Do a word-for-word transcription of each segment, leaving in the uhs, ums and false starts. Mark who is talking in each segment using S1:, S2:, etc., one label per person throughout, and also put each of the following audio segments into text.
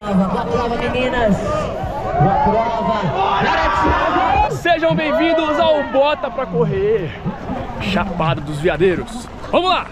S1: Boa prova, meninas! Boa prova!
S2: Sejam bem-vindos ao Bota Pra Correr, Chapada dos Veadeiros. Vamos lá!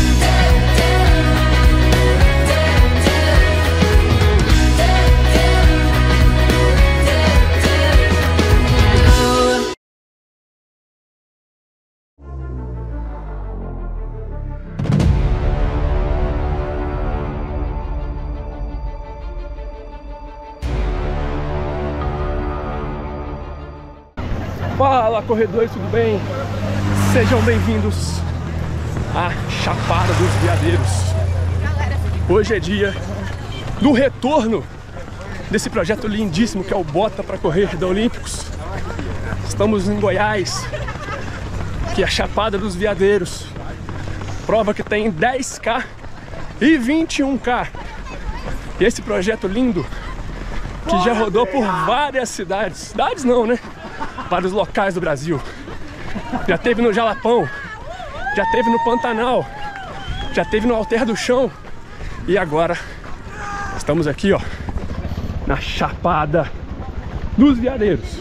S2: Fala, corredores, tudo bem? Sejam bem-vindos à Chapada dos Veadeiros. Hoje é dia do retorno desse projeto lindíssimo que é o Bota Pra Correr da Olímpicos. Estamos em Goiás, que é a Chapada dos Veadeiros. Prova que tem dez K e vinte e um K. E esse projeto lindo que já rodou por várias cidades. Cidades não, né? Vários locais do Brasil. Já teve no Jalapão, já teve no Pantanal, já teve no Alter do Chão. E agora estamos aqui, ó, na Chapada dos Veadeiros.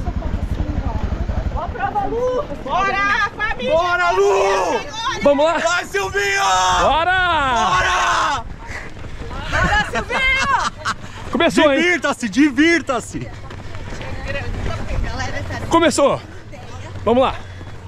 S3: Bora, família!
S4: Bora, Lu!
S2: Vamos lá?
S4: Vai, Silvinho!
S2: Bora!
S4: Bora!
S3: Bora, Silvinho!
S2: Começou, hein?
S4: Divirta-se, divirta-se!
S2: Começou! Vamos lá!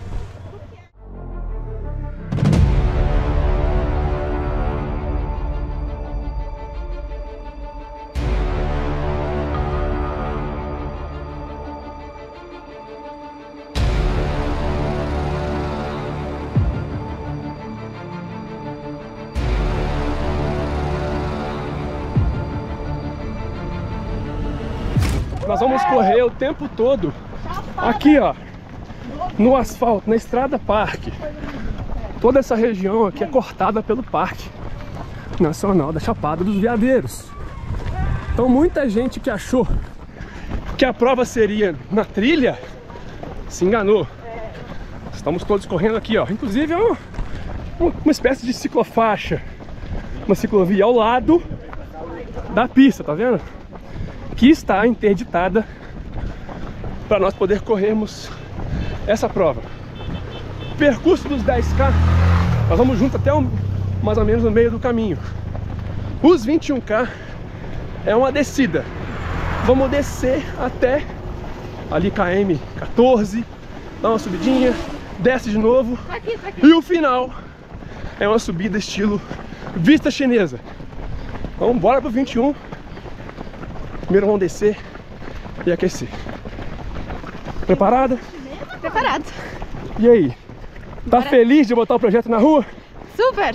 S2: Nós vamos correr o tempo todo aqui, ó, no asfalto, na Estrada Parque. Toda essa região aqui é cortada pelo Parque Nacional da Chapada dos Veadeiros. Então muita gente que achou que a prova seria na trilha se enganou. Estamos todos correndo aqui, ó. Inclusive é uma, uma espécie de ciclofaixa, uma ciclovia ao lado da pista, tá vendo? Que está interditada para nós poder corrermos essa prova. Percurso dos dez K, nós vamos junto até o, mais ou menos no meio do caminho. Os vinte e um K é uma descida. Vamos descer até ali K M quatorze, dá uma subidinha, desce de novo.
S3: Tá aqui, tá aqui.
S2: E o final é uma subida estilo vista chinesa. Então bora pro vinte e um. Primeiro vamos descer e aquecer. Preparada?
S3: Preparado.
S2: E aí? Tá
S3: Bora.
S2: feliz de botar o projeto na rua?
S3: Super.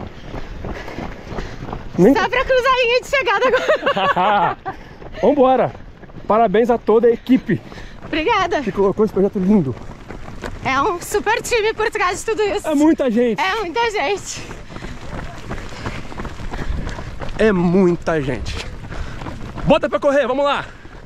S2: Nem...
S3: Só pra cruzar a linha de chegada agora.
S2: Vambora! Parabéns a toda a equipe
S3: Obrigada.
S2: que colocou esse projeto lindo.
S3: É um super time por trás de tudo isso.
S2: É muita gente.
S3: É muita gente.
S2: É muita gente. Bota pra correr, vamos lá!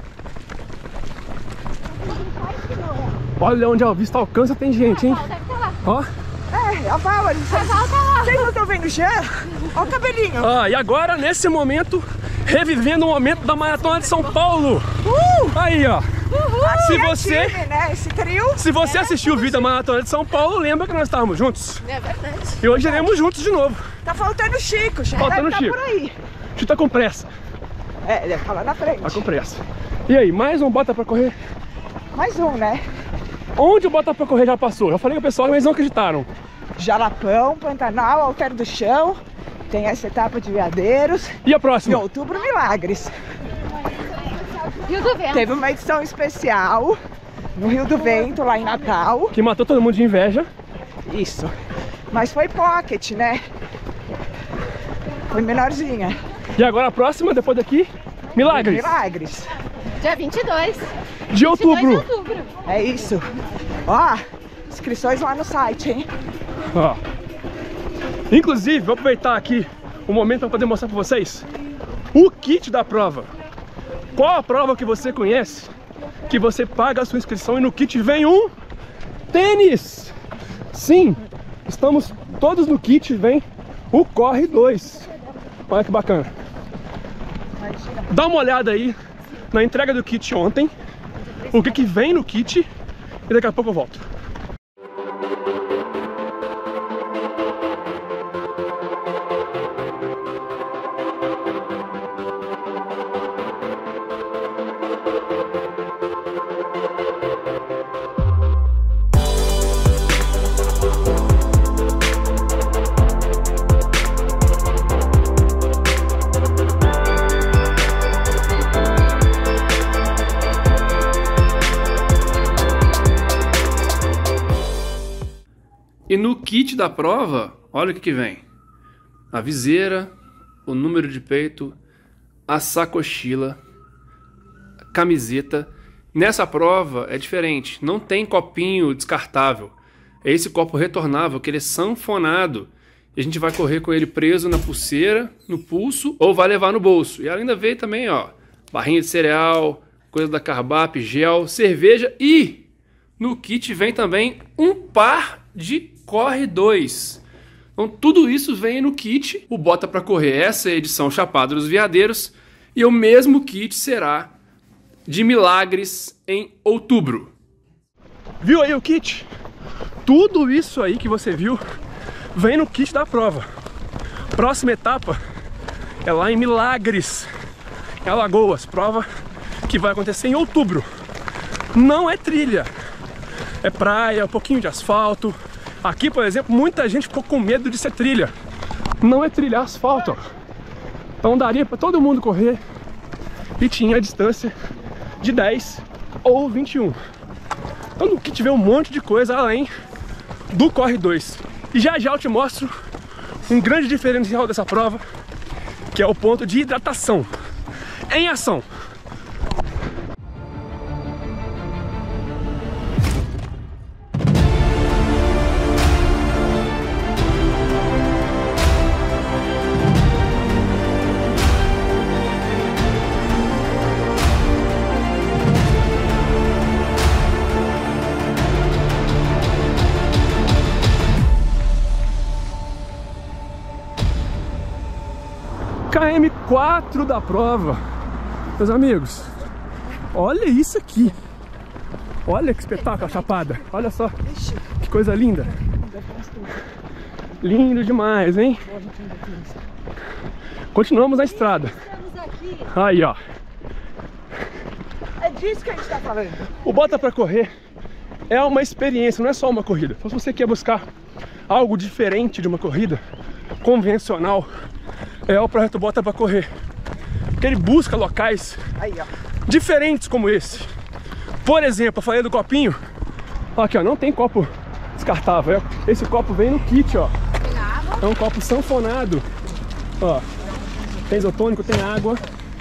S2: Olha onde a vista alcança, tem gente, hein? Ó.
S5: É, a Val, a gente
S3: A Val tá lá.
S5: Vocês não estão vendo o Jean? Olha o cabelinho.
S2: Ah, e agora, nesse momento, revivendo o momento da Maratona de São Paulo.
S5: Uh!
S2: Aí, ó.
S5: Aqui
S2: Se
S5: é
S2: você,
S5: time, né? Esse trio.
S2: se você assistiu o vídeo da Maratona de São Paulo, lembra que nós estávamos juntos.
S3: É verdade.
S2: E hoje iremos juntos de novo.
S5: Tá faltando o Chico. O Chico
S2: Faltando
S5: deve
S2: o
S5: tá
S2: Chico.
S5: por aí.
S2: A gente tá com pressa.
S5: É, deve estar lá na frente.
S2: Tá com pressa. E aí, mais um Bota Pra Correr?
S5: Mais um, né?
S2: Onde o Bota Pra Correr já passou? Eu falei com o pessoal, mas eles não acreditaram.
S5: Jalapão, Pantanal, Alter do Chão. Tem essa etapa de Veadeiros.
S2: E a
S5: Em
S2: próxima?
S5: outubro, Milagres.
S3: Rio do Vento.
S5: Teve uma edição especial no Rio do Vento, lá em Natal.
S2: Que matou todo mundo de inveja.
S5: Isso. Mas foi pocket, né? Foi menorzinha.
S2: E agora a próxima, depois daqui, Milagres.
S5: Milagres.
S3: Dia vinte e dois.
S2: De outubro.
S3: vinte e dois de outubro.
S5: É isso. Ó, inscrições lá no site, hein?
S2: Ó. Inclusive, vou aproveitar aqui o momento para poder mostrar para vocês o kit da prova. Qual a prova que você conhece que você paga a sua inscrição e no kit vem um tênis? Sim, estamos todos no kit, vem o Corre dois. Olha que bacana. dá uma olhada aí na entrega do kit ontem, o que que vem no kit, e daqui a pouco eu volto. E no kit da prova, olha o que que vem. A viseira, o número de peito, a sacochila, a camiseta. Nessa prova é diferente, não tem copinho descartável. É esse copo retornável, que ele é sanfonado. E a gente vai correr com ele preso na pulseira, no pulso, ou vai levar no bolso. E ainda veio também, ó, barrinha de cereal, coisa da Carbap, gel, cerveja e no kit vem também um par de Corre dois. Então tudo isso vem no kit. O Bota Pra Correr, essa é a edição Chapada dos Veadeiros. E o mesmo kit será de Milagres em outubro. Viu aí o kit? Tudo isso aí que você viu vem no kit da prova. Próxima etapa é lá em Milagres, em Alagoas. Prova que vai acontecer em outubro. Não é trilha, é praia, um pouquinho de asfalto. Aqui, por exemplo, muita gente ficou com medo de ser trilha. Não é trilha, é asfalto, ó. Então daria para todo mundo correr e tinha a distância de dez ou vinte e um. Então no kit vê um monte de coisa além do Corre dois. E já já eu te mostro um grande diferencial dessa prova, que é o ponto de hidratação em ação. K M quatro da prova, meus amigos, olha isso aqui, olha que espetáculo a chapada, olha só, que coisa linda, lindo demais, hein? Continuamos na estrada, aí ó,
S5: É disso que a gente tá falando.
S2: o Bota Pra Correr é uma experiência, não é só uma corrida. Então, se você quer buscar algo diferente de uma corrida convencional, é o projeto Bota Pra Correr, porque ele busca locais
S5: Aí, ó.
S2: diferentes como esse. Por exemplo, eu falei do copinho. Aqui, ó, não tem copo descartável. Esse copo vem no kit, ó. É um copo sanfonado. Ó, tem isotônico, tem água.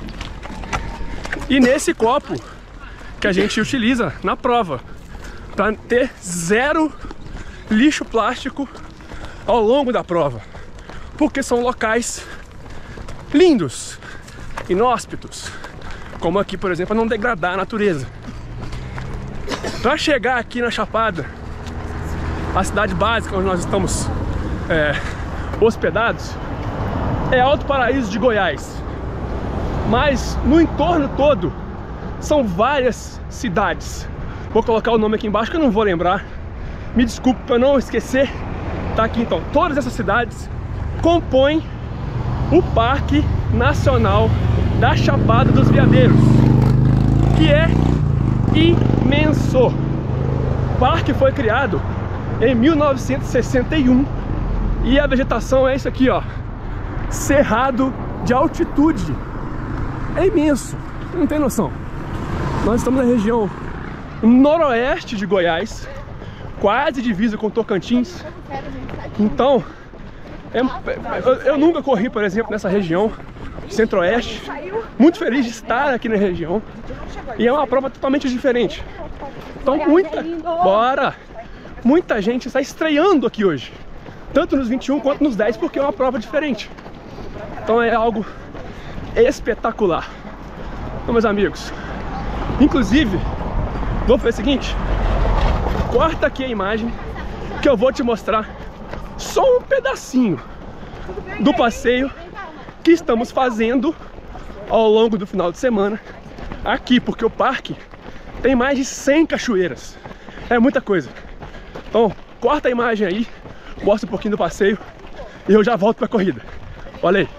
S2: E nesse copo que a gente utiliza na prova, para ter zero lixo plástico ao longo da prova, porque são locais lindos, inóspitos, como aqui, por exemplo, para não degradar a natureza. Para chegar aqui na Chapada, a cidade básica onde nós estamos é, hospedados, é Alto Paraíso de Goiás. Mas no entorno todo são várias cidades. Vou colocar o nome aqui embaixo que eu não vou lembrar. Me desculpe para não esquecer. Tá aqui então. Todas essas cidades compõem o Parque Nacional da Chapada dos Veadeiros, que é imenso. O parque foi criado em mil novecentos e sessenta e um e a vegetação é isso aqui, ó, cerrado de altitude. É imenso, não tem noção. Nós estamos na região noroeste de Goiás, quase divisa com Tocantins. Então, é, eu, eu nunca corri, por exemplo, nessa região centro-oeste. Muito feliz de estar aqui na região. E é uma prova totalmente diferente. Então, muita, bora! Muita gente está estreando aqui hoje, tanto nos vinte e um quanto nos dez, porque é uma prova diferente. Então é algo espetacular. Então, meus amigos, inclusive, vou fazer o seguinte: corta aqui a imagem que eu vou te mostrar só um pedacinho do passeio que estamos fazendo ao longo do final de semana aqui, porque o parque tem mais de cem cachoeiras. É muita coisa. Então, corta a imagem aí, mostra um pouquinho do passeio e eu já volto pra corrida. Olha aí.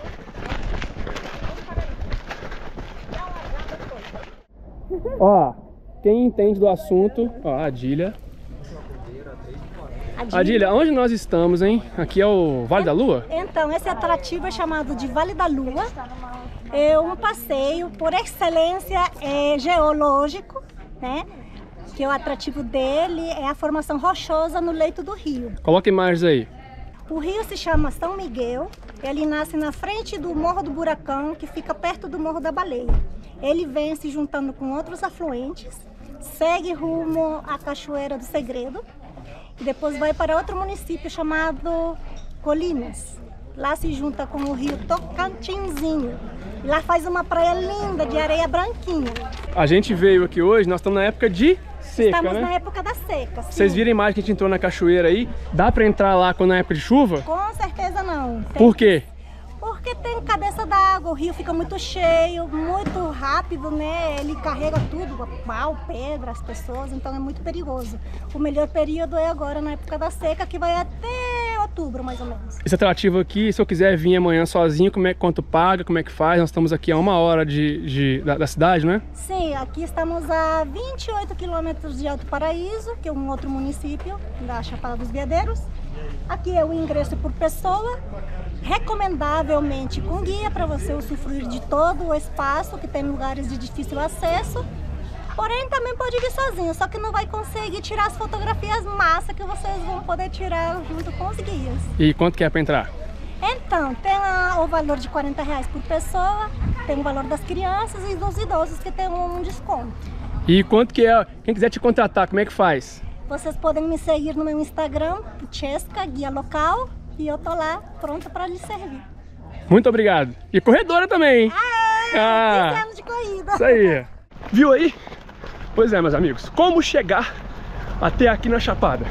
S2: Ó, quem entende do assunto, ó, a Adília. Adília, onde nós estamos, hein? Aqui é o Vale da Lua?
S6: Então, esse atrativo é chamado de Vale da Lua. É um passeio, por excelência, é geológico, né? Que o atrativo dele é a formação rochosa no leito do rio.
S2: Coloca imagens aí.
S6: O rio se chama São Miguel, ele nasce na frente do Morro do Buracão, que fica perto do Morro da Baleia. Ele vem se juntando com outros afluentes, segue rumo à Cachoeira do Segredo, e depois vai para outro município chamado Colinas. Lá se junta com o rio Tocantinzinho. E lá faz uma praia linda de areia branquinha.
S2: A gente veio aqui hoje, nós estamos na época de seca,
S6: Estamos
S2: né?
S6: na época da seca, sim.
S2: Vocês viram a imagem que a gente entrou na cachoeira aí? Dá pra entrar lá quando é época de chuva?
S6: Com certeza não. Tem...
S2: Por quê?
S6: Porque tem cabeça d'água, o rio fica muito cheio, muito rápido, né? Ele carrega tudo, pau, pedra, as pessoas, então é muito perigoso. O melhor período é agora, na época da seca, que vai até outubro, mais ou menos.
S2: Esse atrativo aqui, se eu quiser vir amanhã sozinho, como é, quanto paga, como é que faz? Nós estamos aqui a uma hora de, de, da, da cidade, né?
S6: Sim, aqui estamos a vinte e oito quilômetros de Alto Paraíso, que é um outro município da Chapada dos Veadeiros. Aqui é o ingresso por pessoa, recomendavelmente com guia para você usufruir de todo o espaço, que tem lugares de difícil acesso. Porém, também pode vir sozinho, só que não vai conseguir tirar as fotografias massa que vocês vão poder tirar junto com os guias.
S2: E quanto que é para entrar?
S6: Então, tem a, o valor de quarenta reais por pessoa, tem o valor das crianças e dos idosos que tem um, um desconto.
S2: E quanto que é? Quem quiser te contratar, como é que faz?
S6: Vocês podem me seguir no meu Instagram, Chesca, guia local, e eu tô lá pronta para lhes servir.
S2: Muito obrigado. E corredora também, hein?
S6: Aê!
S2: Ah,
S6: quinze anos de corrida.
S2: Isso aí. Viu aí? Pois é, meus amigos. Como chegar até aqui na Chapada?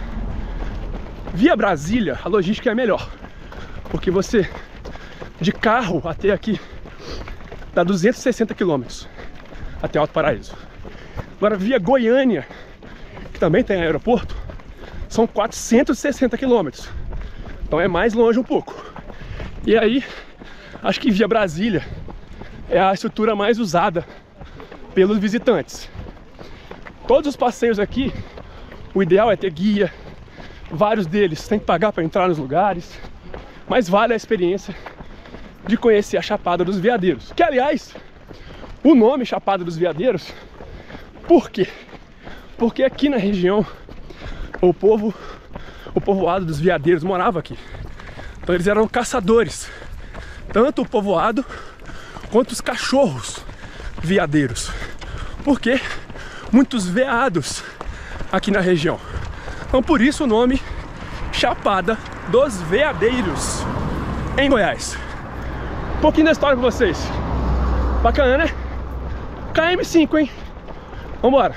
S2: Via Brasília, a logística é melhor. Porque você, de carro até aqui, dá duzentos e sessenta quilômetros até Alto Paraíso. Agora, via Goiânia, que também tem aeroporto, são quatrocentos e sessenta quilômetros. Então é mais longe um pouco. E aí, acho que via Brasília é a estrutura mais usada pelos visitantes. Todos os passeios aqui, o ideal é ter guia. Vários deles tem que pagar para entrar nos lugares, mas vale a experiência de conhecer a Chapada dos Veadeiros. Que, aliás, o nome Chapada dos Veadeiros, por quê? Porque aqui na região o povo, o povoado dos veadeiros morava aqui. Então eles eram caçadores, tanto o povoado quanto os cachorros veadeiros. Porque muitos veados aqui na região. Então por isso o nome Chapada dos Veadeiros, em Goiás. Um pouquinho da história com vocês. Bacana, né? K M cinco, hein? Vambora.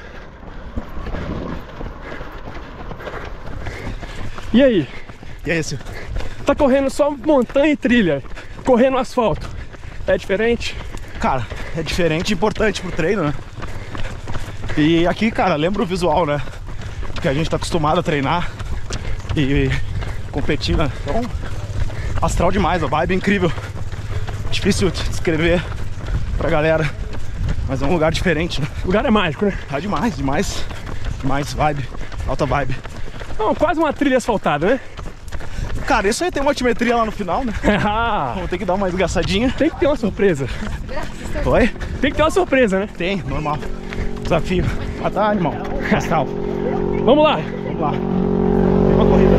S2: E aí?
S4: E é isso.
S2: Tá correndo só montanha e trilha, correndo asfalto. É diferente?
S4: Cara, é diferente e importante pro treino, né? E aqui, cara, lembra o visual, né? Porque a gente tá acostumado a treinar e competir, né? Então, astral demais, a vibe é incrível. Difícil de descrever pra galera, mas é um lugar diferente, né?
S2: O lugar é mágico, né?
S4: Tá demais, demais. Demais, vibe, alta vibe.
S2: Não, quase uma trilha asfaltada, né?
S4: Cara, isso aí tem uma altimetria lá no final, né? Vamos ter que dar uma esgaçadinha.
S2: Tem que ter uma surpresa.
S4: Oi?
S2: Tem que ter uma surpresa, né?
S4: Tem, normal. Desafio. Ah, tá, animal. Astral.
S2: Vamos lá.
S4: Vamos lá. Tem uma corrida.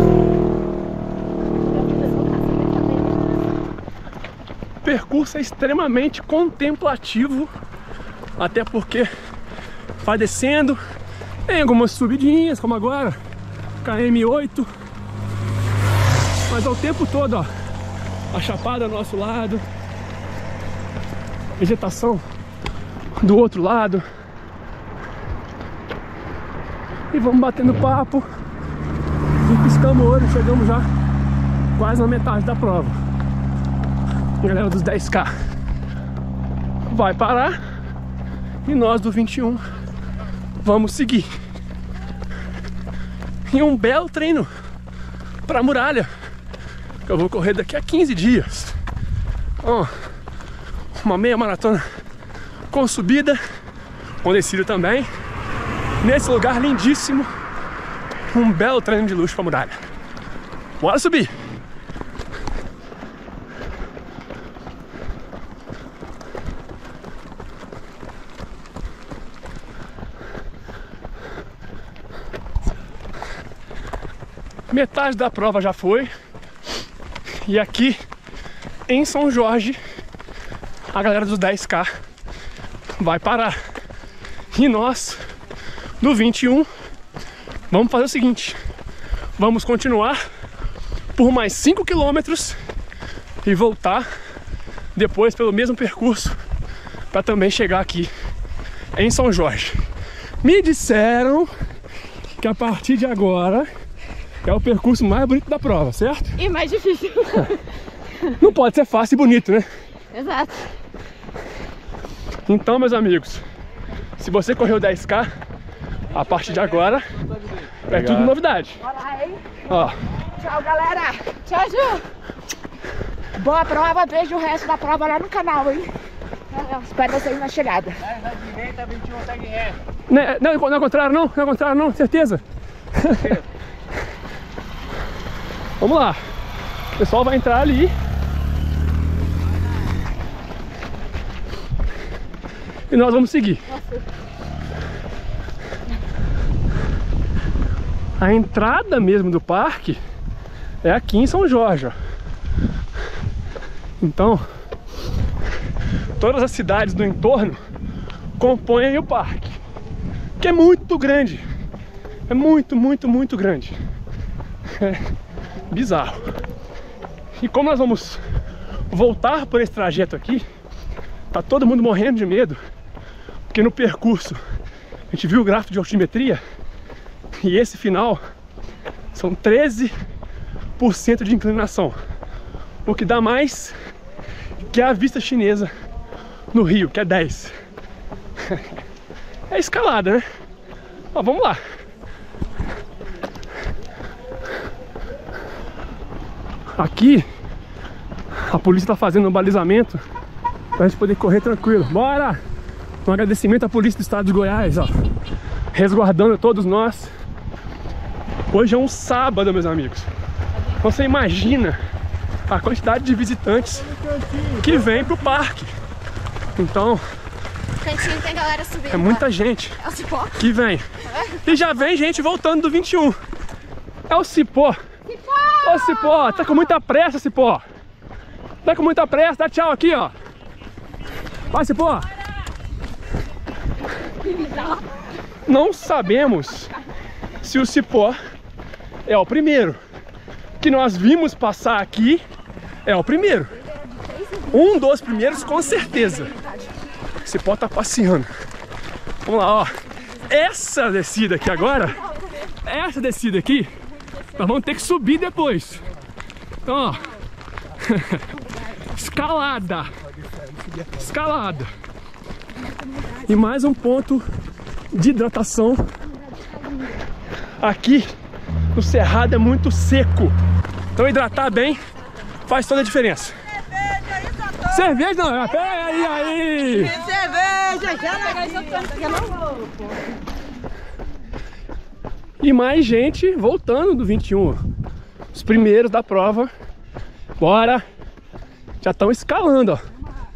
S2: O percurso é extremamente contemplativo, até porque vai descendo, tem algumas subidinhas, como agora, K M oito, mas ao tempo todo, ó, a chapada ao nosso lado, vegetação do outro lado, e vamos batendo papo e piscamos o olho, chegamos já quase na metade da prova. Galera dos dez K. vai parar e nós do vinte e um vamos seguir. E um belo treino para a muralha, que eu vou correr daqui a quinze dias. Ó, uma meia maratona com subida, com descida também, nesse lugar lindíssimo. Um belo treino de luxo para a muralha. Bora subir! Metade da prova já foi. E aqui em São Jorge, a galera dos dez K vai parar. E nós, do vinte e um, vamos fazer o seguinte: vamos continuar por mais cinco quilômetros e voltar depois pelo mesmo percurso para também chegar aqui em São Jorge. Me disseram que a partir de agora é o percurso mais bonito da prova, certo?
S3: E mais difícil.
S2: Não pode ser fácil e bonito, né?
S3: Exato.
S2: Então, meus amigos, se você correu dez K, a partir de agora é tudo novidade.
S5: Bora lá, hein?
S2: Ó,
S5: Tchau, galera.
S3: Tchau, Ju.
S5: Boa prova, veja o resto da prova lá no canal, hein? Espero vocês na chegada.
S2: né, não, não é o contrário não, não é o contrário não, certeza? Vamos lá. O pessoal vai entrar ali. E nós vamos seguir. A entrada mesmo do parque é aqui em São Jorge, ó. Então, todas as cidades do entorno compõem o parque, que é muito grande. É muito, muito, muito grande. É bizarro. E como nós vamos voltar por esse trajeto aqui, tá todo mundo morrendo de medo, porque no percurso a gente viu o gráfico de altimetria e esse final são treze por cento de inclinação, o que dá mais que a vista chinesa no Rio, que é dez. É escalada, né? Ó, vamos lá. Aqui a polícia está fazendo um balizamento para a gente poder correr tranquilo. Bora! Um agradecimento à polícia do estado de Goiás, ó, resguardando todos nós. Hoje é um sábado, meus amigos. Então você imagina a quantidade de visitantes que vem pro parque. Então
S3: Cantinho tem galera subindo.
S2: é muita gente
S3: É o cipó?
S2: que vem. E já vem gente voltando do vinte e um. É o Cipó. Ô Cipó, tá com muita pressa, Cipó. Tá com muita pressa, dá tchau aqui, ó. Vai, Cipó. Não sabemos se o Cipó é o primeiro. Que nós vimos passar aqui é o primeiro. Um dos primeiros, com certeza. O Cipó tá passeando. Vamos lá, ó. Essa descida aqui agora, essa descida aqui, nós vamos ter que subir depois. Então, ó. Escalada. Escalada. E mais um ponto de hidratação. Aqui no Cerrado é muito seco. Então hidratar bem faz toda a diferença. Cerveja não, é pera aí, aí.
S5: Cerveja, já não.
S2: E mais gente voltando do vinte e um. Os primeiros da prova. Bora. Já estão escalando, ó.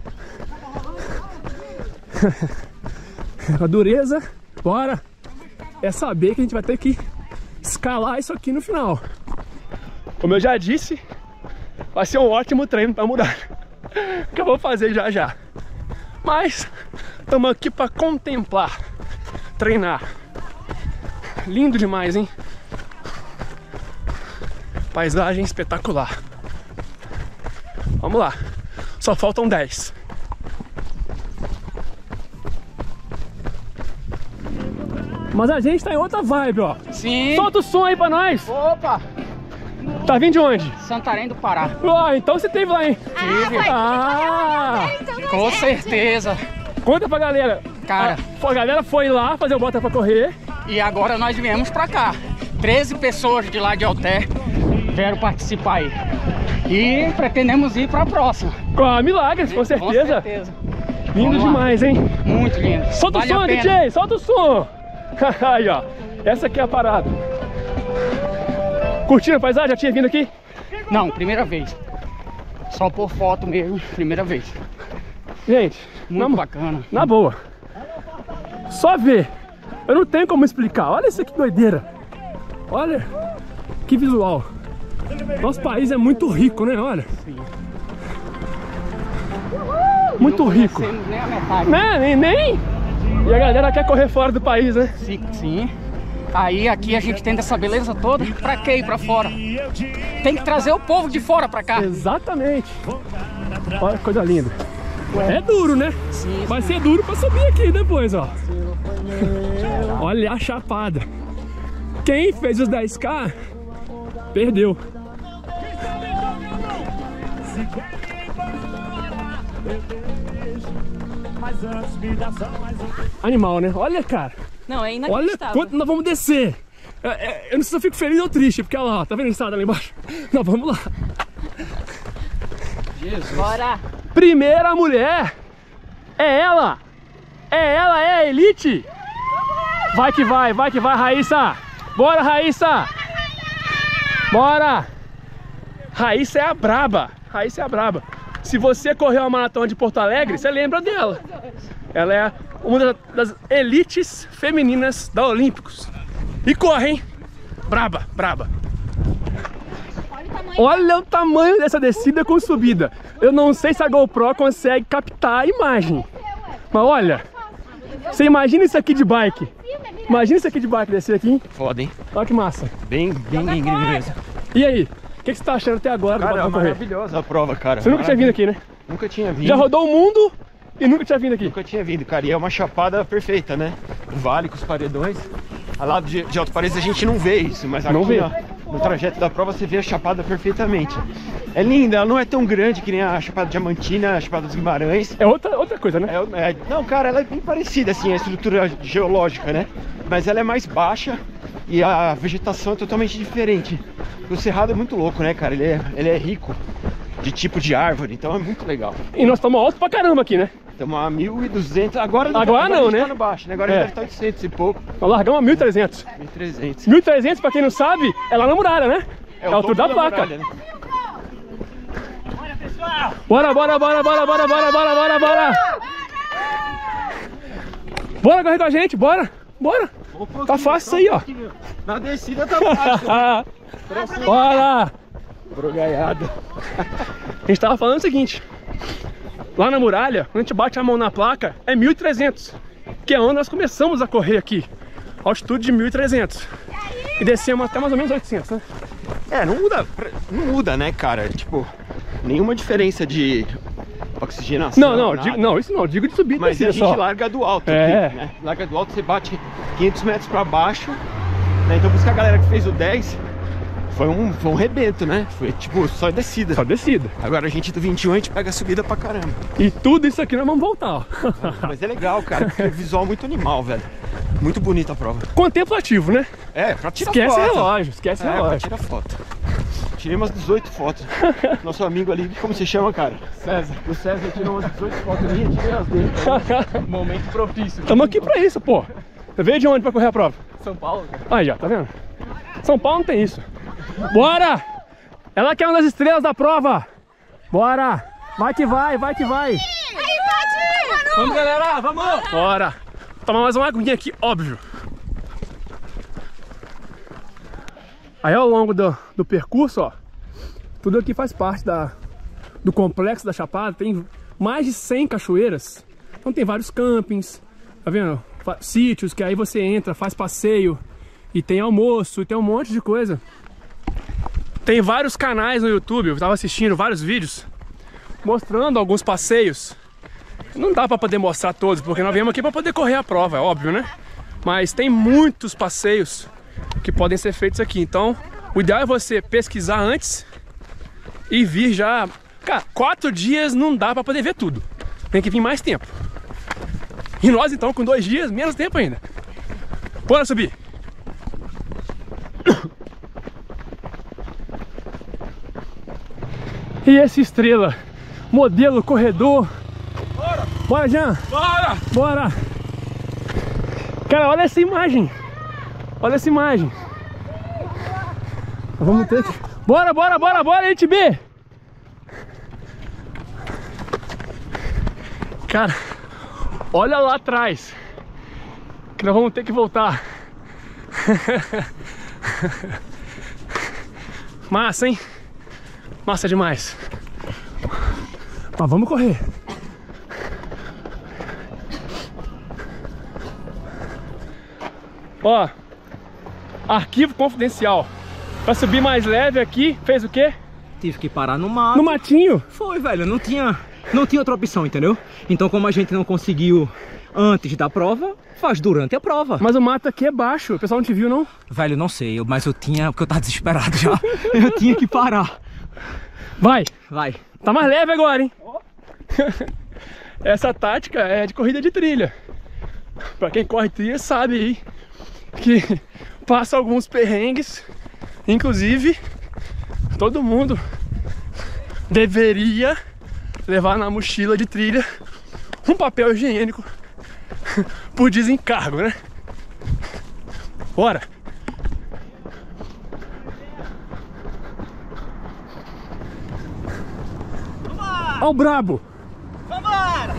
S2: A dureza, bora. É saber que a gente vai ter que escalar isso aqui no final. Como eu já disse, vai ser um ótimo treino para mudar, que eu vou fazer já já. Mas estamos aqui para contemplar, treinar. Lindo demais, hein? Paisagem espetacular. Vamos lá. Só faltam dez. Mas a gente tá em outra vibe, ó.
S7: Sim.
S2: Solta o som aí pra nós.
S7: Opa!
S2: Tá vindo de onde?
S7: Santarém do Pará.
S2: Ó, então você teve lá, hein?
S3: Ah, foi
S2: Ah,
S3: então,
S7: Com
S3: gente.
S7: certeza.
S2: Conta pra galera.
S7: Cara.
S2: A, a galera foi lá fazer o Bota Pra Correr.
S7: E agora nós viemos pra cá. treze pessoas de lá de Alter vieram participar aí. E pretendemos ir pra próxima.
S2: Com a Milagres, com certeza.
S7: Com certeza.
S2: Lindo demais, hein?
S7: Muito lindo.
S2: Solta
S7: vale
S2: o som, D J, solta o som. Aí, ó. Essa aqui é a parada. Curtindo a paisagem? Já tinha vindo aqui?
S7: Não, primeira vez. Só por foto mesmo, primeira vez.
S2: Gente,
S7: muito
S2: na,
S7: bacana.
S2: Na boa. Só ver. Eu não tenho como explicar. Olha isso aqui, doideira. Olha que visual. Nosso país é muito rico, né? Olha.
S7: Sim.
S2: Muito rico.
S7: Nem a metade.
S2: Né? Nem, nem. E a galera quer correr fora do país, né?
S7: Sim, sim. Aí aqui a gente tem essa beleza toda. Pra quê ir pra fora? Tem que trazer o povo de fora pra cá.
S2: Exatamente. Olha que coisa linda. É duro, né?
S7: Sim,
S2: vai ser duro pra subir aqui depois, ó. Olha a chapada. Quem fez os dez K perdeu. Animal, né? Olha, cara.
S8: Não, é inacreditável.
S2: Olha quanto nós vamos descer. É, é, eu não sei se eu fico feliz ou triste, porque olha lá, tá vendo a estrada lá embaixo? Não, vamos lá.
S7: Jesus.
S8: Bora.
S2: Primeira mulher. É ela. É ela, é a elite. Vai que vai, vai que vai, Raíssa. Bora, Raíssa. Bora. Raíssa é a braba. Raíssa é a braba. Se você correu a maratona de Porto Alegre, você lembra dela. Ela é uma das elites femininas da Olímpicos. E corre, hein? Braba, braba. Olha o tamanho dessa descida com subida. Eu não sei se a GoPro consegue captar a imagem. Mas olha, você imagina isso aqui de bike. Imagina isso aqui de bike, descer aqui, hein?
S9: Foda, hein?
S2: Olha que massa.
S9: Bem, bem íngreme mesmo.
S2: E aí? O que, que você tá achando até agora do
S9: Cara,
S2: Bota
S9: é
S2: Pra Correr?
S9: maravilhosa a prova, cara.
S2: Você nunca tinha vindo aqui, né?
S9: Nunca tinha vindo.
S2: Já rodou o mundo e nunca tinha vindo aqui?
S9: Nunca tinha vindo, cara. E é uma chapada perfeita, né? O vale com os paredões. Ao lado de, de Alto Paredes a gente não vê isso, mas aqui,
S2: não vê.
S9: Ó, no trajeto da prova você vê a chapada perfeitamente. É linda, ela não é tão grande que nem a Chapada Diamantina, a Chapada dos Guimarães.
S2: É outra, outra coisa, né?
S9: É, é, não, cara, ela é bem parecida, assim, a estrutura geológica, né? Mas ela é mais baixa e a vegetação é totalmente diferente. O Cerrado é muito louco, né, cara? Ele é, ele é rico de tipo de árvore, então é muito legal.
S2: E nós estamos alto pra caramba aqui, né?
S9: Estamos a mil e duzentos, agora não,
S2: agora
S9: agora
S2: não,
S9: a gente
S2: né?
S9: tá no baixo, né? Agora
S2: é.
S9: a gente deve estar oitocentos e pouco.
S2: Nós largamos a mil e trezentos.
S9: mil e trezentos.
S2: mil e trezentos, pra quem não sabe, é lá na muralha, né? É, é a altura da, da vaca. Muralha, né? Bora, pessoal! Bora, bora, bora, bora, bora, bora, bora, bora, bora! Bora correr com a gente, bora! Bora! Um tá fácil isso aí, ó.
S9: Na descida tá fácil.
S2: Bora!
S9: Brogaiada.
S2: A gente tava falando o seguinte. Lá na muralha, quando a gente bate a mão na placa, é mil e trezentos. Que é onde nós começamos a correr aqui. Altitude de mil e trezentos. E descemos até mais ou menos oitocentos, né?
S9: É, não muda, não muda, né, cara? Tipo, nenhuma diferença de oxigenação.
S2: Não, não, digo, não, isso não, digo de subir.
S9: Mas a gente
S2: só.
S9: larga do alto
S2: é.
S9: aqui, né? Larga do alto, você bate quinhentos metros pra baixo, né? Então por isso que a galera que fez o dez foi um, foi um rebento, né? Foi tipo, só descida.
S2: Só descida.
S9: Agora a gente do vinte e um, a gente pega a subida pra caramba.
S2: E tudo isso aqui nós vamos voltar, ó.
S9: Mas é legal, cara, porque é visual muito animal, velho. Muito bonita a prova.
S2: Contemplativo, né?
S9: É, pra tirar
S2: esquece
S9: foto.
S2: relógio, esquece
S9: é,
S2: relógio.
S9: Pra tirar foto. Tirei umas dezoito fotos. Nosso amigo ali, como se chama, cara?
S2: César.
S9: O César tirou umas dezoito fotos ali, tirei as dele. Momento propício.
S2: Tamo aqui pra isso, pô. Você veio de onde pra correr a prova?
S9: São Paulo, cara.
S2: Aí já, tá vendo? São Paulo não tem isso. Bora! Ela que é uma das estrelas da prova. Bora! Vai que vai, vai que vai. Vamos, galera, vamos! Bora! Tomar mais uma aguinha aqui, óbvio. Aí ao longo do, do percurso, ó, tudo aqui faz parte da, do complexo da Chapada. Tem mais de cem cachoeiras. Então tem vários campings, tá vendo? Sítios que aí você entra, faz passeio. E tem almoço, e tem um monte de coisa. Tem vários canais no YouTube, eu tava assistindo vários vídeos mostrando alguns passeios. Não dá pra poder mostrar todos, porque nós viemos aqui pra poder correr a prova, é óbvio, né? Mas tem muitos passeios que podem ser feitos aqui. Então, o ideal é você pesquisar antes e vir já... Cara, quatro dias não dá pra poder ver tudo. Tem que vir mais tempo. E nós então com dois dias, menos tempo ainda. Bora subir. E esse Estrela, modelo corredor. Bora! Bora, Jean!
S4: Bora!
S2: Bora! Cara, olha essa imagem! Olha essa imagem! Vamos ter que... Bora, bora, bora, bora, H B! Cara, olha lá atrás! Que nós vamos ter que voltar. Massa, hein? Massa demais. Mas vamos correr. Ó, arquivo confidencial. Pra subir mais leve aqui, fez o quê?
S1: Tive que parar no mato.
S2: No matinho?
S1: Foi, velho, não tinha, não tinha outra opção, entendeu? Então como a gente não conseguiu antes da prova, faz durante a prova.
S2: Mas o mato aqui é baixo, o pessoal não te viu, não?
S1: Velho, não sei, eu- mas eu tinha, porque eu tava desesperado já. Eu tinha que parar.
S2: Vai!
S1: Vai.
S2: Tá mais leve agora, hein? Essa tática é de corrida de trilha. Pra quem corre trilha sabe aí que passa alguns perrengues. Inclusive, todo mundo deveria levar na mochila de trilha um papel higiênico por desencargo, né? Bora! Olha o brabo!
S5: Vambora!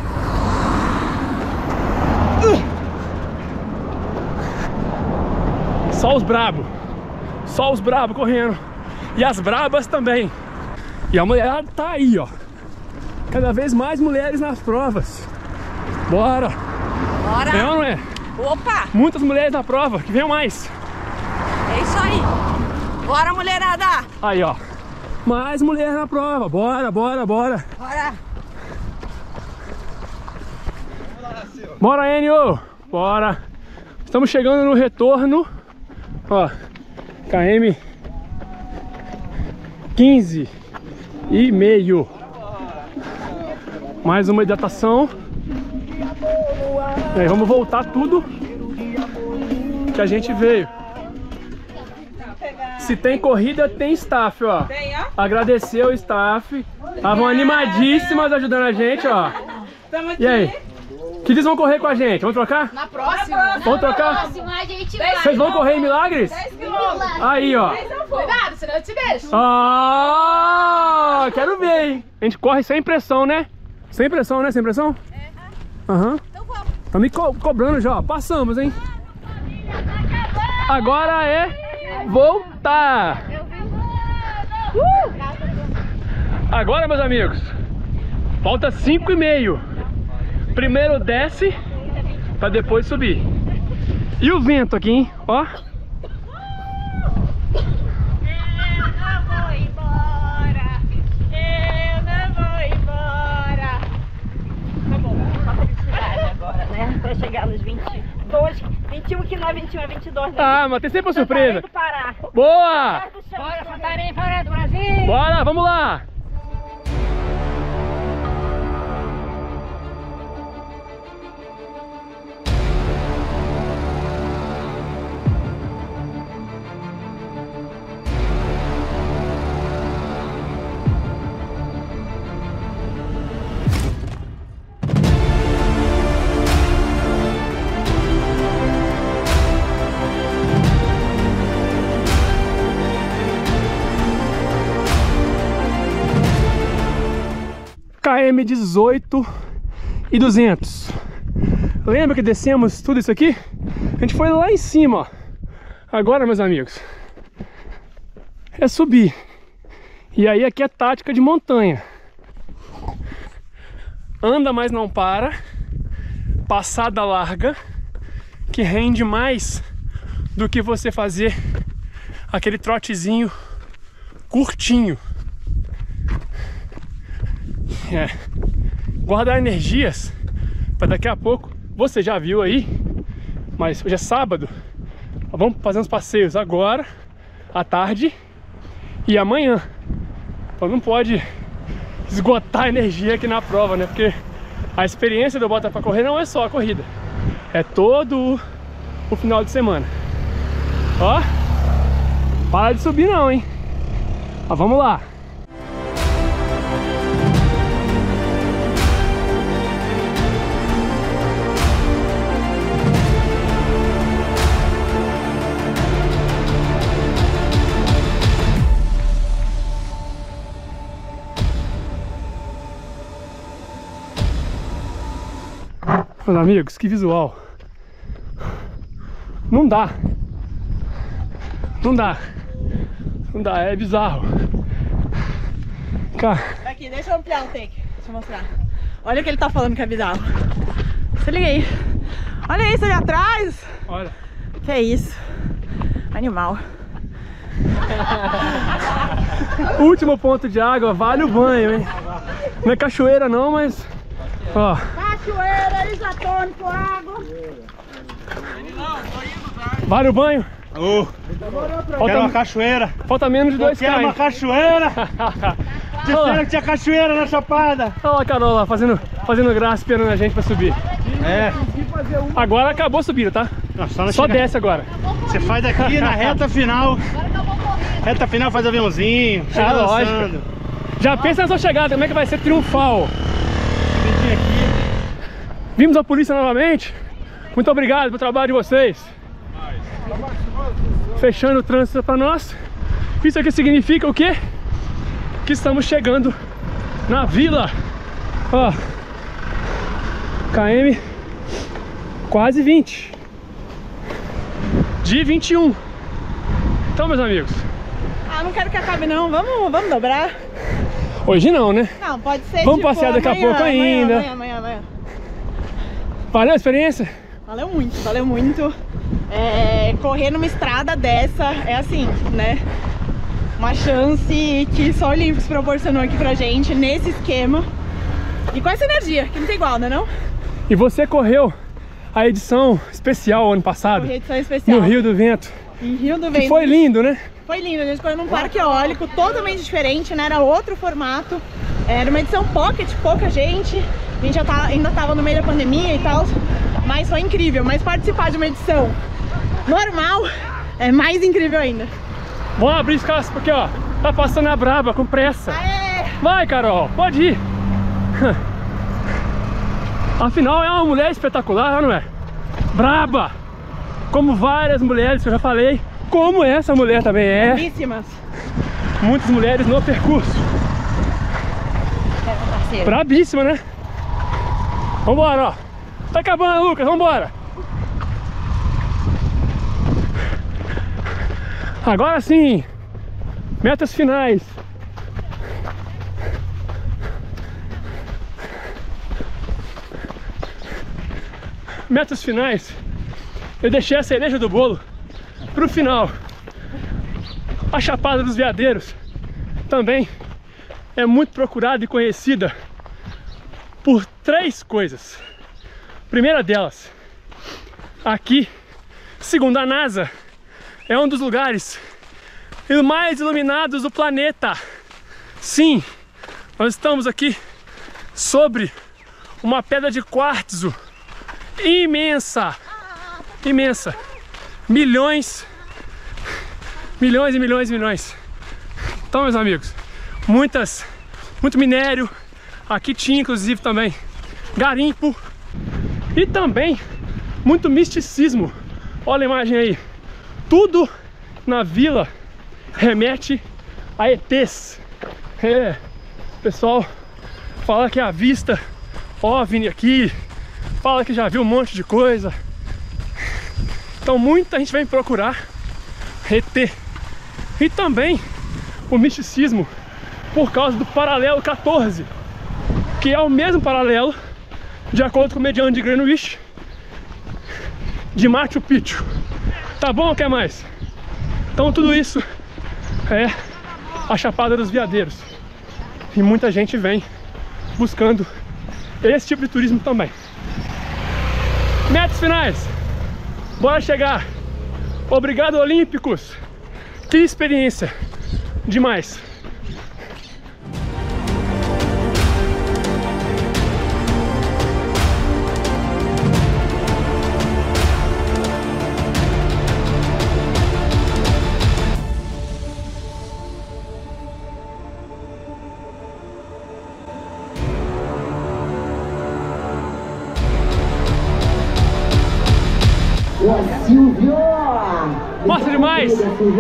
S2: Só os brabos! Só os brabos correndo! E as brabas também! E a mulherada tá aí, ó! Cada vez mais mulheres nas provas! Bora!
S5: Bora!
S2: É ou não é?
S5: Opa!
S2: Muitas mulheres na prova, que venham mais!
S5: É isso aí! Bora, mulherada!
S2: Aí, ó! Mais mulher na prova! Bora, bora, bora!
S5: Bora!
S2: Bora, Enio! Bora! Estamos chegando no retorno. Ó, K M quinze e meio. Mais uma hidratação. E aí, vamos voltar tudo que a gente veio. Se tem corrida, tem staff, ó.
S5: Tem, ó.
S2: Agradecer o staff. Estavam animadíssimas ajudando a gente, ó.
S5: Estamos aqui.
S2: E aí? Que eles vão correr com a gente? Vamos trocar?
S3: Na próxima.
S2: Vamos trocar?
S3: próxima a gente vai.
S2: Vocês vão correr em Milagres? Aí, ó.
S3: Cuidado, senão eu te deixo.
S2: Ah, quero ver, hein? A gente corre sem pressão, né? Sem pressão, né? Sem pressão? Aham.
S3: Então vamos.
S2: Tá me co cobrando já, ó. Passamos, hein? Agora é voltar. Uh! Agora, meus amigos, falta cinco e meio. Primeiro desce pra depois subir. E o vento aqui, hein? Ó.
S6: Pra chegar nos vinte e dois, vinte e um, que não é vinte e um, é vinte e dois. Né?
S2: Ah, mas tem sempre uma surpresa.
S6: Do Pará.
S2: Boa!
S6: Bora, Santarém, fora do Brasil!
S2: Bora, vamos lá! K M dezoito e duzentos. Lembra que descemos tudo isso aqui? A gente foi lá em cima, ó. Agora, meus amigos, é subir. E aí aqui é tática de montanha. Anda, mas não para. Passada larga, que rende mais do que você fazer aquele trotezinho curtinho. É. Guardar energias para daqui a pouco. Você já viu aí, mas hoje é sábado. Vamos fazer uns passeios agora, à tarde e amanhã. Então não pode esgotar a energia aqui na prova, né? Porque A experiência do Bota Pra Correr não é só a corrida, é todo o final de semana. Ó, para de subir não, hein? Ó, vamos lá. Meus amigos, que visual. Não dá. Não dá. Não dá, é bizarro. Cara.
S5: Aqui, deixa eu ampliar o take. Deixa eu mostrar. Olha o que ele tá falando que é bizarro. Se liga aí. Olha isso ali atrás.
S2: Olha.
S5: Que é isso. Animal.
S2: Último ponto de água, vale o banho, hein? Não é cachoeira não, mas... Ó.
S5: Cachoeira, isotônico, água.
S2: Vale o banho?
S4: Oh,
S2: Falta,
S4: quero uma cachoeira.
S2: falta menos de dois
S4: Quero uma
S2: quilômetros.
S4: cachoeira. Disseram que tinha cachoeira na Chapada.
S2: Olha lá a Carol lá, fazendo, fazendo graça, esperando a gente pra subir.
S4: É.
S2: Agora acabou a subida, tá?
S4: Não, só
S2: Só
S4: chega...
S2: desce agora.
S4: Você faz aqui na reta final. Reta final faz aviãozinho. Chega
S2: Ah,
S4: dançando.
S2: lógico. Já pensa na sua chegada, como é que vai ser triunfal. Vimos a polícia novamente. Muito obrigado pelo trabalho de vocês. Fechando o trânsito para nós. Isso aqui significa o quê? Que estamos chegando na vila. Ó, K M quase vinte. De vinte e um. Então, meus amigos.
S5: Ah, não quero que acabe não. Vamos, vamos dobrar.
S2: Hoje não, né?
S5: Não, pode ser.
S2: Vamos
S5: tipo,
S2: passear daqui a
S5: amanhã,
S2: pouco
S5: amanhã,
S2: ainda.
S5: Amanhã, amanhã, amanhã.
S2: Valeu a experiência?
S5: Valeu muito, valeu muito. É, correr numa estrada dessa é assim, né? Uma chance que só o Olímpicos proporcionou aqui pra gente, nesse esquema. E com essa energia, que não tem igual, né não?
S2: E você correu a edição especial ano passado?
S5: Correr edição especial.
S2: No Rio do Vento.
S5: Em Rio do
S2: Que
S5: Vento.
S2: foi lindo, né?
S5: Foi lindo, a gente correu num parque eólico totalmente diferente, né? Era outro formato. Era uma edição pocket, pouca gente. A gente já tá, ainda tava no meio da pandemia e tal. Mas foi incrível. Mas participar de uma edição normal é mais incrível ainda.
S2: Vamos abrir espaço porque, ó, tá passando a braba com pressa.
S5: Aê!
S2: Vai, Carol, pode ir. Afinal, é uma mulher espetacular, não é? Braba! Como várias mulheres que eu já falei. Como essa mulher também é.
S5: Belíssimas.
S2: Muitas mulheres no percurso.
S5: É,
S2: brabíssima, né? Vambora, ó. Tá acabando, Lucas, vambora. Agora sim. Metas finais. Metas finais. Eu deixei a cereja do bolo pro final. A Chapada dos Veadeiros também é muito procurada e conhecida por três coisas. Primeira delas, aqui, segundo a NASA, é um dos lugares mais iluminados do planeta. Sim, nós estamos aqui sobre uma pedra de quartzo imensa, imensa, milhões, milhões e milhões e milhões. Então, meus amigos, muitas, muito minério. Aqui tinha inclusive também garimpo e também muito misticismo. Olha a imagem aí. Tudo na vila remete a E Tês. É, o pessoal fala que a vista OVNI aqui, fala que já viu um monte de coisa. Então muita gente vem procurar E T. E também o misticismo por causa do paralelo quatorze, que é o mesmo paralelo, de acordo com o mediano de Greenwich, de Machu Picchu. Tá bom ou quer mais? Então tudo isso é a Chapada dos Veadeiros. E muita gente vem buscando esse tipo de turismo também. Metas finais. Bora chegar. Obrigado, Olímpicos. Que experiência demais. Mostra demais!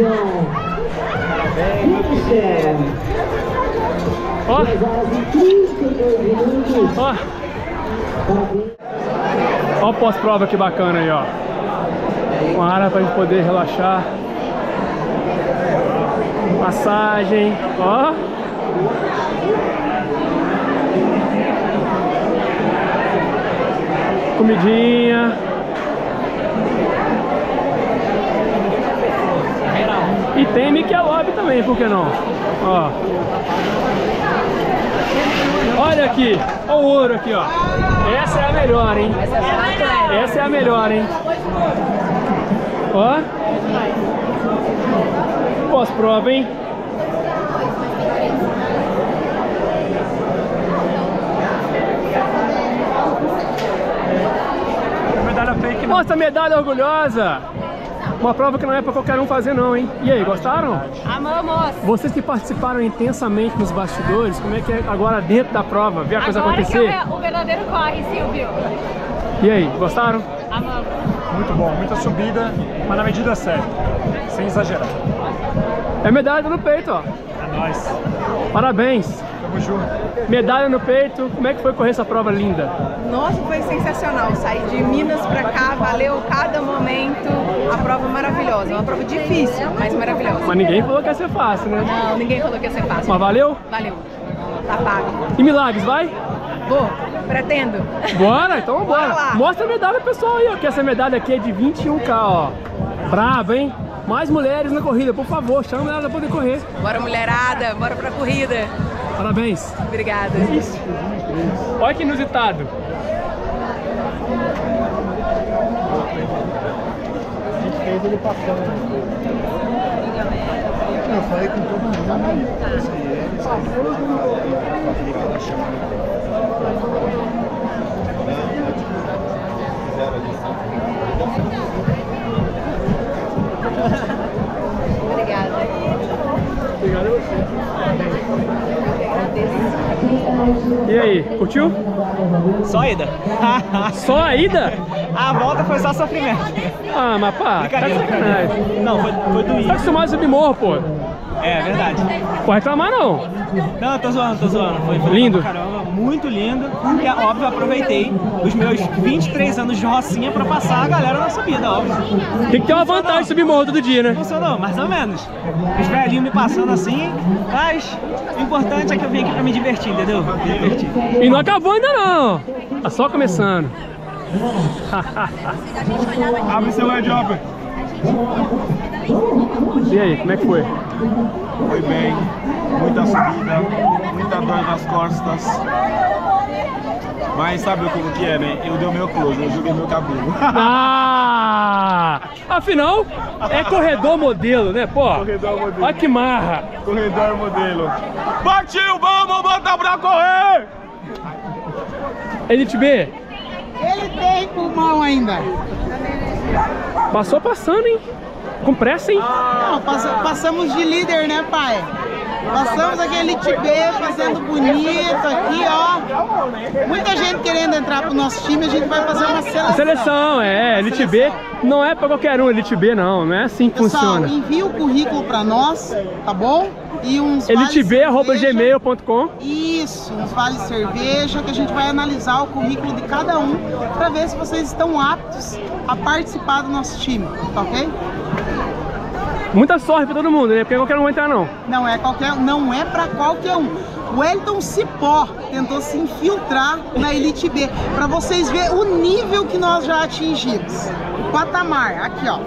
S2: Ó! Ó! Ó o pós-prova que bacana aí, ó. Uma área pra gente poder relaxar. Massagem, ó. Comidinha. E tem Michelob também, por que não? Ó. Olha aqui, ó o ouro aqui, ó. Essa é a melhor, hein? Essa é a melhor, hein? Ó. Pós-prova, hein? Medalha fake. Nossa, medalha orgulhosa! Uma prova que não é pra qualquer um fazer não, hein? E aí, gostaram?
S3: Amamos!
S2: Vocês que participaram intensamente nos bastidores, como é que é agora dentro da prova? Ver a coisa
S3: Agora
S2: acontecer?
S3: que é o verdadeiro corre, Silvio.
S2: E aí, gostaram?
S3: Amamos!
S8: Muito bom, muita subida, mas na medida certa, sem exagerar.
S2: É medalha no peito, ó.
S8: É nóis.
S2: Parabéns.
S8: Tamo junto.
S2: Medalha no peito. Como é que foi correr essa prova linda?
S5: Nossa, foi sensacional. Sair de Minas pra cá, valeu cada momento. A prova maravilhosa. Uma prova difícil, mas maravilhosa.
S2: Mas ninguém falou que ia ser fácil, né?
S5: Não, ninguém falou que ia ser fácil.
S2: Mas valeu?
S5: Valeu. Tá pago.
S2: E Milagres, vai?
S5: Vou, pretendo.
S2: Bora, então vambora.
S5: Bora lá.
S2: Mostra a medalha, pessoal, aí, ó. Que essa medalha aqui é de vinte e um K, ó. Brava, hein? Mais mulheres na corrida, por favor, chama ela pra poder correr.
S5: Bora, mulherada, bora pra corrida.
S2: Parabéns.
S5: Obrigada.
S2: Isso. Olha que inusitado.
S8: A gente fez ele passando. Eu falei com todo mundo.
S5: Obrigada.
S2: Obrigado a você. E aí, curtiu?
S1: Só a ida.
S2: Só a ida?
S1: A volta foi só sofrimento.
S2: Ah, mas pá, tá de sacanagem.
S1: Não, foi, foi doído.
S2: Você tá acostumado a subir morro, pô.
S1: É, verdade.
S2: Pode reclamar não.
S1: Não, tô zoando, tô zoando. Foi, foi
S2: Lindo.
S1: pra caramba, muito lindo. E, óbvio, eu aproveitei os meus vinte e três anos de rocinha pra passar a galera na subida, óbvio.
S2: Tem que ter uma vantagem de subir morro todo dia, né?
S1: Funcionou, mais ou menos. Os velhinhos me passando assim, mas o importante é que eu vim aqui pra me divertir, entendeu? Me divertir.
S2: E não acabou ainda não. Tá só começando.
S8: Abre seu airdrop.
S2: E aí, como é que foi?
S8: Foi bem, muita subida, muita dor nas costas. Mas sabe como que é, né? Eu dei o meu close, eu joguei meu cabelo.
S2: Ah! Afinal, é corredor modelo, né, pô?
S8: Corredor modelo.
S2: Olha que marra.
S8: Corredor modelo. Partiu, vamos botar pra correr!
S2: Elite B,
S10: Ele tem pulmão ainda.
S2: passou passando, hein? Com pressa, hein?
S10: Não, passa- passamos de líder, né, pai? Passamos aqui Elite B, fazendo bonito aqui, ó. Muita gente querendo entrar pro nosso time, a gente vai fazer uma seleção.
S2: Seleção, é. Elite B não é pra qualquer um, Elite B não. Não é assim que
S10: Pessoal,
S2: funciona.
S10: envia o currículo pra nós, tá bom? E uns
S2: eliteb arroba
S10: vales cerveja.
S2: gmail ponto com.
S10: Isso, uns vales cerveja, que a gente vai analisar o currículo de cada um pra ver se vocês estão aptos a participar do nosso time, tá ok?
S2: Muita sorte pra todo mundo, né? Porque qualquer um vai entrar, não.
S10: Não é qualquer, não é para qualquer um. O Elton Cipó tentou se infiltrar na Elite B, para vocês verem o nível que nós já atingimos. O patamar, aqui ó.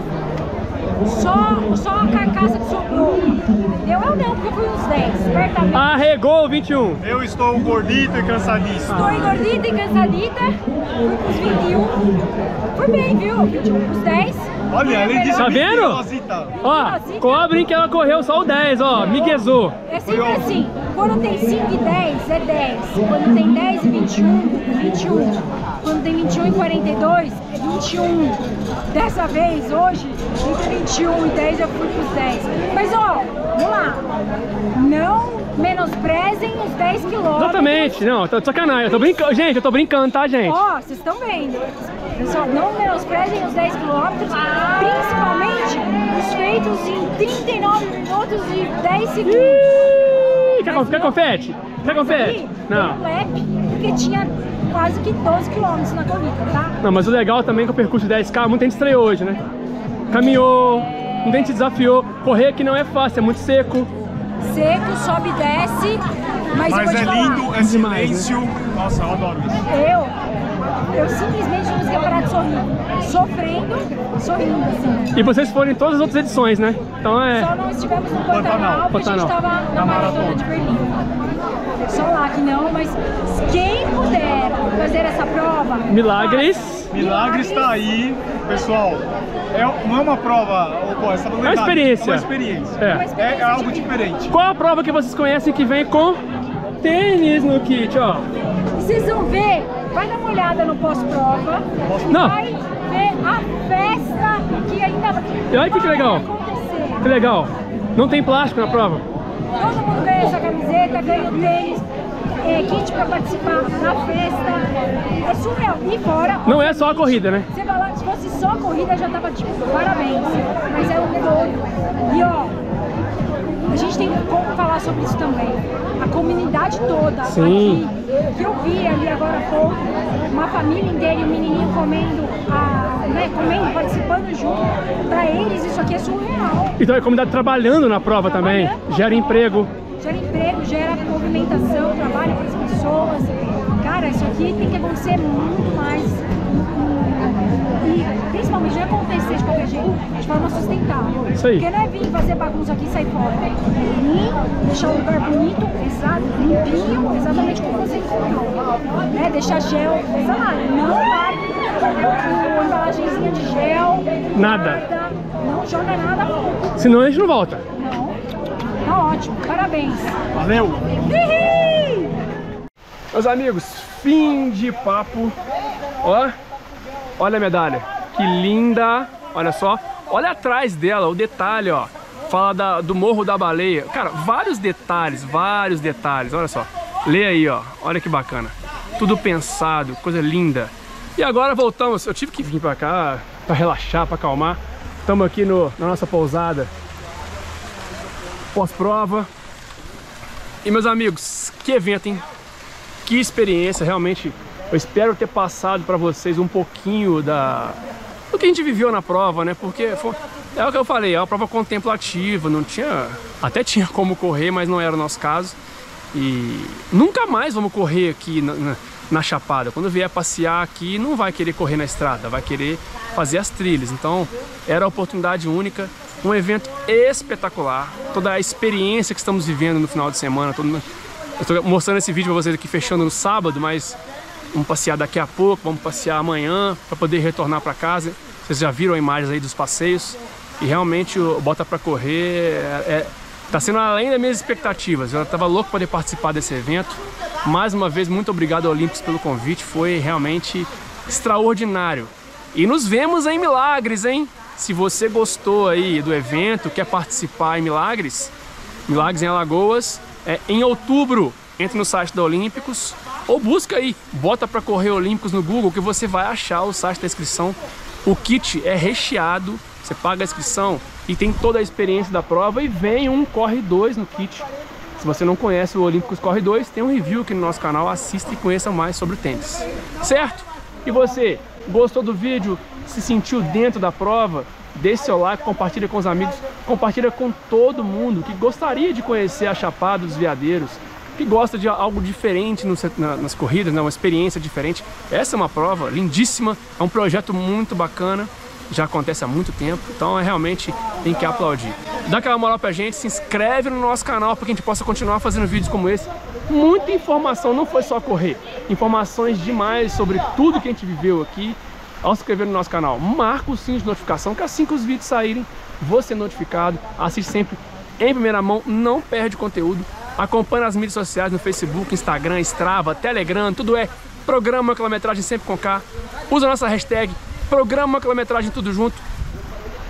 S11: Só, só a carcaça que sobrou. Eu, eu não, porque eu fui uns dez, certamente.
S2: Arregou o vinte e um.
S8: Eu estou gordito e cansadíssimo.
S11: Estou engordita e cansadita. Fui pros vinte e um. Fui bem, viu? vinte e um pros dez.
S8: Olha, ele disse
S2: Tá vendo? Ó, cobrem que ela correu só o dez, ó. Miguezou.
S11: É sempre assim, quando tem cinco e dez é dez, quando tem dez e vinte e um, é vinte e um, quando tem vinte e um e quarenta e dois é vinte e um. Dessa vez, hoje, entre vinte e um e dez eu fui pros dez. Mas ó, vamos lá, não, menosprezem os dez quilômetros.
S2: Exatamente, não, tô de sacanagem, eu tô brincando, gente, eu tô brincando, tá, gente?
S11: Ó, vocês estão vendo. Pessoal, não menosprezem os dez quilômetros, principalmente os feitos em trinta e nove minutos e dez segundos.
S2: Ih, quer, quer confete? Quer confete? Não.
S11: Um lap, porque tinha quase que doze quilômetros na corrida, tá?
S2: Não, mas o legal também é que o percurso de dez K, muita gente estreou hoje, né? Caminhou, muita gente desafiou. Correr aqui não é fácil, é muito seco.
S11: Seco, sobe e desce, mas,
S4: Mas
S11: eu vou te
S4: é
S11: falar,
S4: lindo, é silêncio. Nossa, eu adoro isso.
S11: Eu, eu simplesmente não conseguia parar de sorrir. Sofrendo, sorrindo, assim.
S2: E vocês foram em todas as outras edições, né? Então é...
S11: Só não estivemos no Pantanal, porque a gente estava na maratona de Berlim. Só lá que não, mas quem puder fazer essa prova...
S2: Milagres.
S4: Milagres está aí, pessoal. É, não é uma prova, oh, essa
S2: é uma experiência.
S4: É uma experiência.
S2: É.
S4: É, uma experiência é algo diferente.
S2: Qual a prova que vocês conhecem que vem com tênis no kit, ó?
S11: E vocês vão ver, vai dar uma olhada no pós-prova.
S2: Não.
S11: Vai ver a festa que ainda vai
S2: E olha que legal.
S11: acontecer.
S2: Que legal. Não tem plástico na prova.
S11: Todo mundo ganha essa camiseta, ganha o tênis, é, kit pra participar da festa. É surreal. E fora...
S2: Não é só a corrida, né?
S11: Você vai lá, se fosse só a corrida, já tava tipo, parabéns. Mas é um todo. E ó, a gente tem como falar sobre isso também. A comunidade toda
S2: Sim.
S11: aqui, que eu vi ali agora há pouco, uma família inteira e um menininho comendo, a, né, comendo, participando junto. Pra eles isso aqui é surreal.
S2: Então a comunidade trabalhando na prova também.
S11: Trabalhando.
S2: Gera emprego.
S11: Gera emprego, gera movimentação, trabalho para as pessoas. Cara, isso aqui tem que acontecer muito mais. E principalmente não acontecer de qualquer jeito, de forma sustentável.
S2: Isso aí.
S11: Porque não é vir fazer bagunça aqui e sair fora. É vir, deixar o lugar bonito, exato, limpinho, exatamente como você encontrou. Né? Deixar gel, exato. Não largue a embalagenzinha de gel.
S2: Nada.
S11: Nada. Não joga nada fora.
S2: Senão a gente não volta.
S11: Não. Tá ótimo. Parabéns.
S4: Valeu.
S11: Hihi!
S2: Meus amigos, fim de papo. Ó, olha a medalha, que linda. Olha só, olha atrás dela, o detalhe, ó. Fala da, do Morro da Baleia. Cara, vários detalhes, vários detalhes. Olha só, lê aí, ó. Olha que bacana. Tudo pensado, coisa linda. E agora voltamos. Eu tive que vir pra cá pra relaxar, pra acalmar. Estamos aqui no, na nossa pousada pós-prova. E meus amigos, que evento, hein? Que experiência, realmente. Eu espero ter passado para vocês um pouquinho da do que a gente viveu na prova, né? Porque foi, é o que eu falei, é uma prova contemplativa, não tinha, até tinha como correr, mas não era o nosso caso. E nunca mais vamos correr aqui na, na, na Chapada. Quando vier passear aqui, não vai querer correr na estrada, vai querer fazer as trilhas. Então, era a oportunidade única. Um evento espetacular, toda a experiência que estamos vivendo no final de semana. Todo... Eu estou mostrando esse vídeo para vocês aqui fechando no sábado, mas vamos passear daqui a pouco, vamos passear amanhã para poder retornar para casa. Vocês já viram imagens aí dos passeios e realmente o Bota Pra Correr é, tá sendo além das minhas expectativas. Eu estava louco para poder participar desse evento. Mais uma vez, muito obrigado ao Olímpicos pelo convite, foi realmente extraordinário. E nos vemos em Milagres, hein? Se você gostou aí do evento, quer participar em Milagres, Milagres em Alagoas, é em outubro, entre no site da Olímpicos ou busca aí, Bota Pra Correr Olímpicos no Google que você vai achar o site da inscrição. O kit é recheado, você paga a inscrição e tem toda a experiência da prova e vem um Corre dois no kit. Se você não conhece o Olímpicos Corre dois, tem um review aqui no nosso canal, assista e conheça mais sobre o tênis. Certo? E você, gostou do vídeo? Se sentiu dentro da prova? Deixe seu like, compartilha com os amigos, compartilha com todo mundo que gostaria de conhecer a Chapada dos Veadeiros, que gosta de algo diferente no, na, nas corridas, né? Uma experiência diferente. Essa é uma prova lindíssima, é um projeto muito bacana, já acontece há muito tempo, então é realmente tem que aplaudir. Dá aquela moral pra gente, se inscreve no nosso canal para que a gente possa continuar fazendo vídeos como esse. Muita informação, não foi só correr, informações demais sobre tudo que a gente viveu aqui. Ao se inscrever no nosso canal, marca o sininho de notificação, que assim que os vídeos saírem, você é notificado. Assiste sempre em primeira mão, não perde conteúdo. Acompanha as mídias sociais no Facebook, Instagram, Strava, Telegram, tudo é Programa Quilometragem sempre com K. Usa a nossa hashtag Programa Quilometragem tudo junto.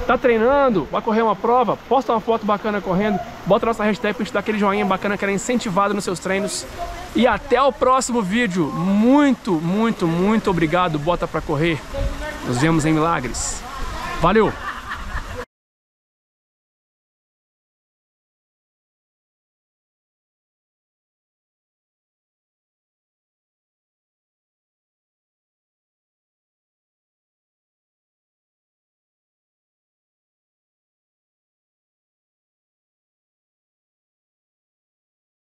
S2: Tá treinando? Vai correr uma prova? Posta uma foto bacana correndo. Bota nossa hashtag pra gente dar aquele joinha bacana que era incentivado nos seus treinos. E até o próximo vídeo. Muito, muito, muito obrigado. Bota pra correr. Nos vemos em Milagres. Valeu!